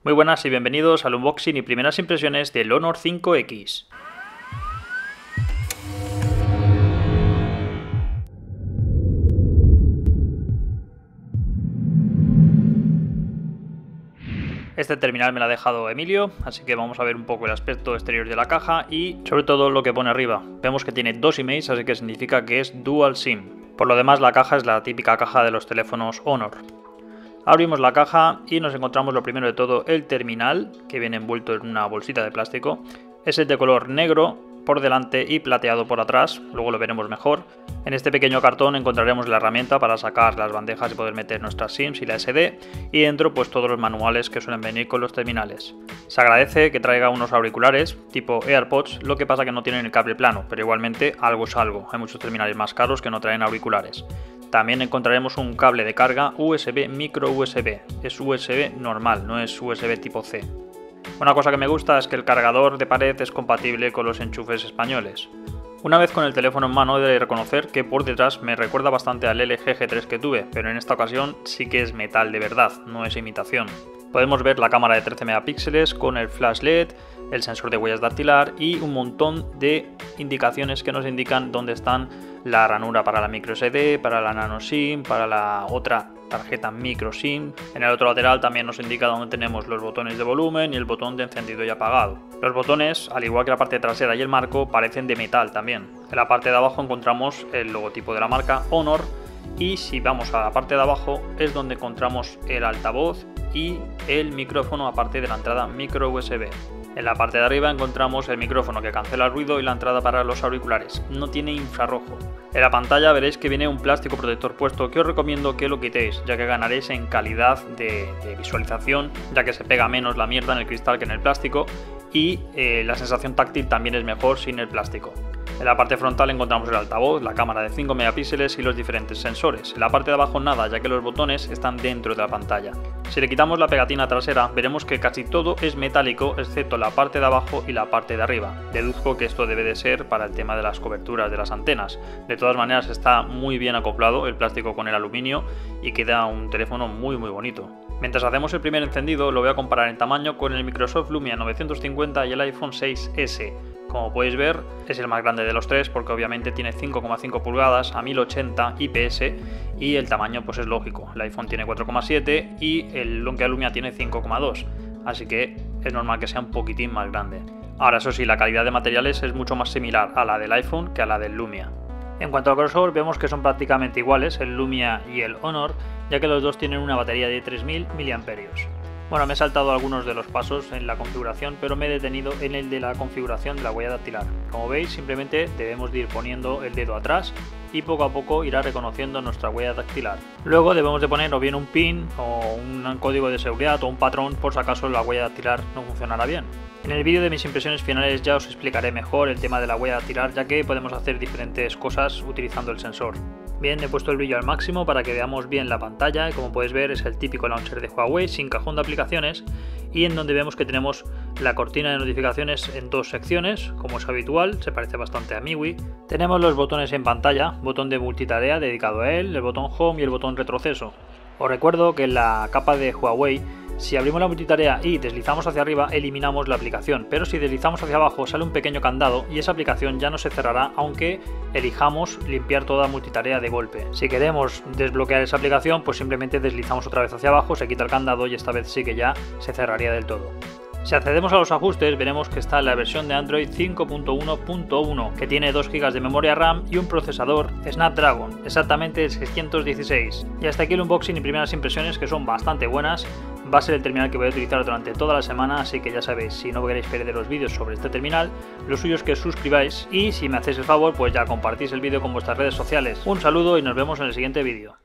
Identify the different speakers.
Speaker 1: Muy buenas y bienvenidos al unboxing y primeras impresiones del Honor 5X. Este terminal me lo ha dejado Emilio, así que vamos a ver un poco el aspecto exterior de la caja y sobre todo lo que pone arriba. Vemos que tiene dos emails, así que significa que es Dual SIM. Por lo demás, la caja es la típica caja de los teléfonos Honor. Abrimos la caja y nos encontramos lo primero de todo el terminal, que viene envuelto en una bolsita de plástico. Es de color negro por delante y plateado por atrás, luego lo veremos mejor. En este pequeño cartón encontraremos la herramienta para sacar las bandejas y poder meter nuestras SIMs y la SD, y dentro pues todos los manuales que suelen venir con los terminales. Se agradece que traiga unos auriculares tipo AirPods, lo que pasa que no tienen el cable plano, pero igualmente algo es algo. Hay muchos terminales más caros que no traen auriculares. También encontraremos un cable de carga USB micro USB, es USB normal, no es USB tipo C. Una cosa que me gusta es que el cargador de pared es compatible con los enchufes españoles. Una vez con el teléfono en mano, he de reconocer que por detrás me recuerda bastante al LG G3 que tuve, pero en esta ocasión sí que es metal de verdad, no es imitación. Podemos ver la cámara de 13 megapíxeles con el flash LED, el sensor de huellas dactilar y un montón de indicaciones que nos indican dónde están la ranura para la micro SD, para la nano SIM, para la otra tarjeta micro SIM. En el otro lateral también nos indica dónde tenemos los botones de volumen y el botón de encendido y apagado. Los botones, al igual que la parte trasera y el marco, parecen de metal también. En la parte de abajo encontramos el logotipo de la marca Honor y si vamos a la parte de abajo es donde encontramos el altavoz y el micrófono aparte de la entrada micro USB. En la parte de arriba encontramos el micrófono que cancela el ruido y la entrada para los auriculares. No tiene infrarrojo. En la pantalla veréis que viene un plástico protector puesto que os recomiendo que lo quitéis, ya que ganaréis en calidad de visualización, ya que se pega menos la mierda en el cristal que en el plástico y la sensación táctil también es mejor sin el plástico. En la parte frontal encontramos el altavoz, la cámara de 5 megapíxeles y los diferentes sensores. En la parte de abajo nada, ya que los botones están dentro de la pantalla. Si le quitamos la pegatina trasera, veremos que casi todo es metálico, excepto la parte de abajo y la parte de arriba. Deduzco que esto debe de ser para el tema de las coberturas de las antenas. De todas maneras está muy bien acoplado el plástico con el aluminio y queda un teléfono muy bonito. Mientras hacemos el primer encendido, lo voy a comparar en tamaño con el Microsoft Lumia 950 y el iPhone 6S. Como podéis ver, es el más grande de los tres porque obviamente tiene 5,5 pulgadas a 1080 IPS y el tamaño pues es lógico. El iPhone tiene 4,7 y el Nokia Lumia tiene 5,2, así que es normal que sea un poquitín más grande. Ahora, eso sí, la calidad de materiales es mucho más similar a la del iPhone que a la del Lumia. En cuanto al grosor, vemos que son prácticamente iguales el Lumia y el Honor, ya que los dos tienen una batería de 3000 mAh. Bueno, me he saltado algunos de los pasos en la configuración, pero me he detenido en el de la configuración de la huella dactilar. Como veis, simplemente debemos de ir poniendo el dedo atrás y poco a poco irá reconociendo nuestra huella dactilar. Luego debemos de poner o bien un pin o un código de seguridad o un patrón por si acaso la huella dactilar no funcionará bien. En el vídeo de mis impresiones finales ya os explicaré mejor el tema de la huella dactilar, ya que podemos hacer diferentes cosas utilizando el sensor. Bien, he puesto el brillo al máximo para que veamos bien la pantalla y como podéis ver es el típico launcher de Huawei sin cajón de aplicaciones y en donde vemos que tenemos la cortina de notificaciones en dos secciones, como es habitual, se parece bastante a MIUI. Tenemos los botones en pantalla, botón de multitarea dedicado a él, el botón Home y el botón retroceso. Os recuerdo que en la capa de Huawei, si abrimos la multitarea y deslizamos hacia arriba, eliminamos la aplicación, pero si deslizamos hacia abajo sale un pequeño candado y esa aplicación ya no se cerrará aunque elijamos limpiar toda multitarea de golpe. Si queremos desbloquear esa aplicación, pues simplemente deslizamos otra vez hacia abajo, se quita el candado y esta vez sí que ya se cerraría del todo. Si accedemos a los ajustes, veremos que está la versión de Android 5.1.1, que tiene 2 GB de memoria RAM y un procesador Snapdragon, exactamente el 616. Y hasta aquí el unboxing y primeras impresiones, que son bastante buenas. Va a ser el terminal que voy a utilizar durante toda la semana, así que ya sabéis, si no queréis perder los vídeos sobre este terminal, lo suyo es que os suscribáis y si me hacéis el favor, pues ya compartís el vídeo con vuestras redes sociales. Un saludo y nos vemos en el siguiente vídeo.